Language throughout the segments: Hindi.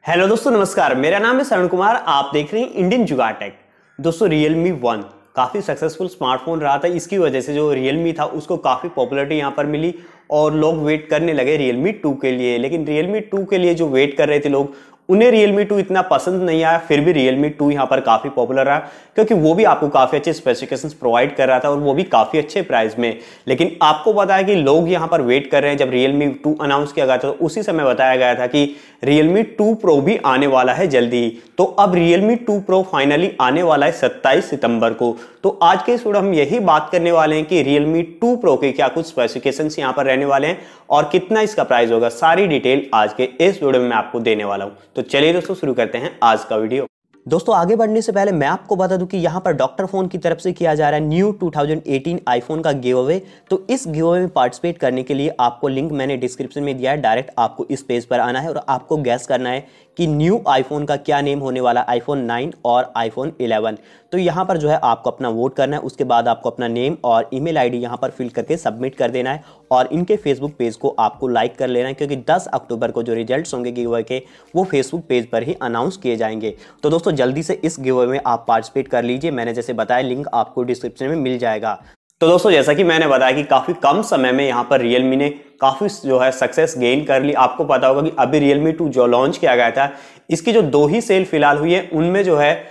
हेलो दोस्तों, नमस्कार। मेरा नाम है शरण कुमार। आप देख रहे हैं इंडियन जुगाड़ टेक। दोस्तों, Realme 1 काफ़ी सक्सेसफुल स्मार्टफोन रहा था। इसकी वजह से जो Realme था उसको काफ़ी पॉपुलैरिटी यहाँ पर मिली और लोग वेट करने लगे Realme 2 के लिए। लेकिन Realme 2 के लिए जो वेट कर रहे थे लोग, उन्हें Realme 2 इतना पसंद नहीं आया। फिर भी Realme 2 यहाँ पर काफ़ी पॉपुलर रहा क्योंकि वो भी आपको काफ़ी अच्छे स्पेसिफिकेशंस प्रोवाइड कर रहा था और वो भी काफ़ी अच्छे प्राइस में। लेकिन आपको पता है कि लोग यहाँ पर वेट कर रहे हैं। जब Realme 2 अनाउंस किया गया था तो उसी समय बताया गया था कि Realme 2 Pro भी आने वाला है जल्दी। तो अब Realme 2 Pro फाइनली आने वाला है 27 सितंबर को। तो आज के इस वीडियो हम यही बात करने वाले हैं कि Realme 2 Pro के क्या कुछ स्पेसिफिकेशंस यहाँ पर रहने वाले हैं और कितना इसका प्राइस होगा। सारी डिटेल आज के इस वीडियो में मैं आपको देने वाला हूं। तो चलिए दोस्तों, शुरू करते हैं आज का वीडियो। दोस्तों, आगे बढ़ने से पहले मैं आपको बता दूं कि यहाँ पर डॉक्टर फोन की तरफ से किया जा रहा है न्यू 2018 आईफोन का गिव अवे। तो इस गिव अवे में पार्टिसिपेट करने के लिए आपको लिंक मैंने डिस्क्रिप्शन में दिया है। डायरेक्ट आपको इस पेज पर आना है और आपको गैस करना है कि न्यू आईफोन का क्या नेम होने वाला, आईफोन 9 और आईफोन 11। तो यहाँ पर जो है आपको अपना वोट करना है। उसके बाद आपको अपना नेम और ईमेल आईडी यहाँ पर फिल करके सबमिट कर देना है और इनके फेसबुक पेज को आपको लाइक कर लेना है क्योंकि 10 अक्टूबर को जो रिजल्ट्स होंगे गिव अवे के वो फेसबुक पेज पर ही अनाउंस किए जाएंगे। तो दोस्तों, जल्दी से इस गिव अवे में आप पार्टिसिपेट कर लीजिए। मैंने जैसे बताया, लिंक आपको डिस्क्रिप्शन में मिल जाएगा। तो दोस्तों, जैसा कि मैंने बताया कि काफी कम समय में यहाँ पर Realme ने काफी जो है सक्सेस गेन कर ली। आपको पता होगा कि अभी Realme 2 जो लॉन्च किया गया था, इसकी जो 2 ही सेल फिलहाल हुई है उनमें जो है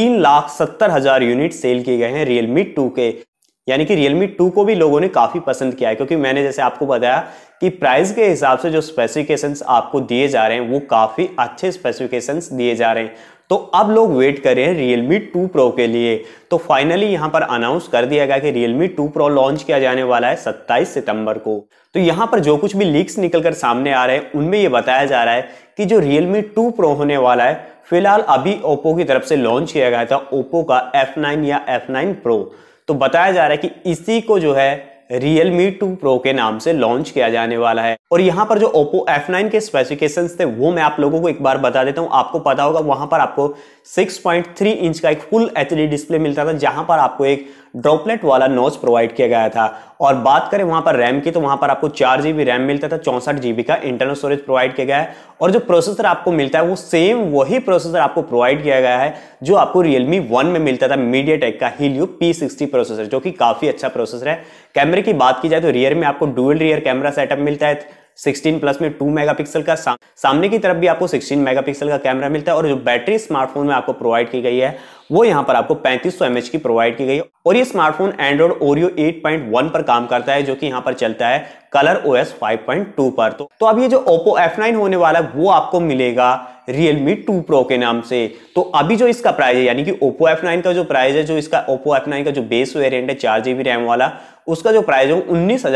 3,70,000 यूनिट सेल किए गए हैं Realme 2 के। यानी कि Realme 2 को भी लोगों ने काफी पसंद किया है क्योंकि मैंने जैसे आपको बताया कि प्राइस के हिसाब से जो स्पेसिफिकेशंस आपको दिए जा रहे हैं वो काफी अच्छे स्पेसिफिकेशंस दिए जा रहे हैं। तो अब लोग वेट कर रहे हैं Realme 2 Pro के लिए। तो फाइनली यहां पर अनाउंस कर दिया गया कि Realme 2 Pro लॉन्च किया जाने वाला है 27 सितंबर को। तो यहां पर जो कुछ भी लीक्स निकलकर सामने आ रहे हैं उनमें यह बताया जा रहा है कि जो Realme 2 Pro होने वाला है, फिलहाल अभी Oppo की तरफ से लॉन्च किया गया था Oppo का F9 या F9 Pro। तो बताया जा रहा है कि इसी को जो है Realme 2 Pro के नाम से लॉन्च किया जाने वाला है। और यहाँ पर जो Oppo F9 के स्पेसिफिकेशंस थे वो मैं आप लोगों को एक बार बता देता हूँ। आपको पता होगा वहां पर आपको 6.3 इंच का एक फुल HD डिस्प्ले मिलता था जहां पर आपको एक ड्रॉपलेट वाला नॉच प्रोवाइड किया गया था। और बात करें वहां पर रैम की तो वहां पर आपको 4 GB रैम मिलता था, 64 GB का इंटरनल स्टोरेज प्रोवाइड किया गया है। और जो प्रोसेसर आपको मिलता है वो सेम वही प्रोसेसर आपको प्रोवाइड किया गया है जो आपको Realme 1 में मिलता था, MediaTek का Helio P60 प्रोसेसर, जो कि काफी अच्छा प्रोसेसर है। कैमरे की बात की जाए तो रियर में आपको डुअल रियर कैमरा सेटअप मिलता है 16 प्लस में 2 मेगापिक्सल का। सामने की तरफ भी आपको 16 मेगापिक्सल का कैमरा मिलता है। और जो बैटरी स्मार्टफोन में आपको प्रोवाइड की गई है वो यहाँ पर आपको 3500 mAh की प्रोवाइड की गई है। और ये स्मार्टफोन एंड्रॉइड ओरियो 8.1 पर काम करता है जो कि यहाँ पर चलता है कलर OS 5.2 पर। तो अब ये जो Oppo F9 होने वाला है वो आपको मिलेगा Realme 2 Pro के नाम से। तो अभी जो इसका प्राइस है, यानी कि Oppo F9 का जो प्राइस है, जो इसका Oppo F9 का जो बेस वेरिएंट है 4 GB रैम वाला, उसका जो प्राइस है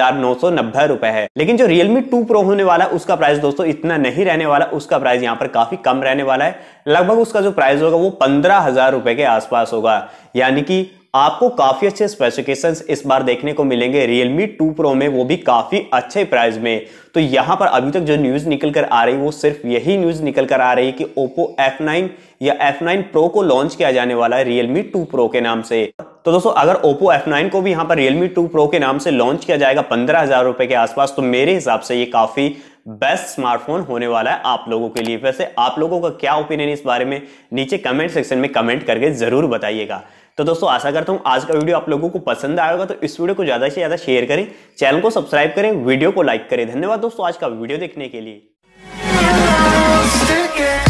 19,990 रुपए है। लेकिन जो Realme 2 Pro होने वाला है उसका प्राइस दोस्तों इतना नहीं रहने वाला। उसका प्राइस यहाँ पर काफी कम रहने वाला है। लगभग उसका जो प्राइस होगा वो 15,000 रुपए के आसपास होगा। यानी कि आपको काफी अच्छे स्पेसिफिकेशंस इस बार देखने को मिलेंगे Realme 2 Pro में, वो भी काफी अच्छे प्राइस में। तो यहां पर अभी तक जो न्यूज निकल कर आ रही है वो सिर्फ यही न्यूज निकल कर आ रही है कि Oppo F9 या F9 Pro को लॉन्च किया जाने वाला है Realme 2 Pro के नाम से। तो दोस्तों, अगर Oppo F9 को भी यहां पर Realme 2 Pro के नाम से लॉन्च किया जाएगा 15,000 रुपए के आसपास, तो मेरे हिसाब से ये काफी बेस्ट स्मार्टफोन होने वाला है आप लोगों के लिए। वैसे आप लोगों का क्या ओपिनियन इस बारे में नीचे कमेंट सेक्शन में कमेंट करके जरूर बताइएगा। तो दोस्तों, आशा करता हूं आज का वीडियो आप लोगों को पसंद आया होगा। तो इस वीडियो को ज्यादा से ज्यादा शेयर करें, चैनल को सब्सक्राइब करें, वीडियो को लाइक करें। धन्यवाद दोस्तों आज का वीडियो देखने के लिए।